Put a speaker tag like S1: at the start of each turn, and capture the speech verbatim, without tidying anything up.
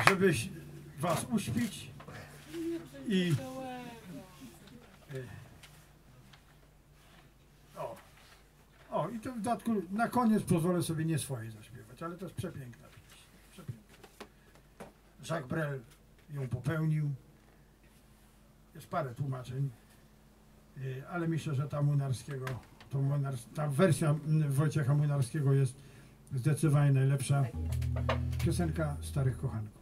S1: żeby was uśpić i o, o i to w dodatku na koniec pozwolę sobie nie swoje zaśpiewać, ale to jest przepiękna pieśń. Przepiękna. Jacques Brel ją popełnił. Jest parę tłumaczeń, ale myślę, że ta Młynarskiego, to Młynar, ta wersja Wojciecha Młynarskiego jest zdecydowanie najlepsza. Piosenka Starych Kochanków.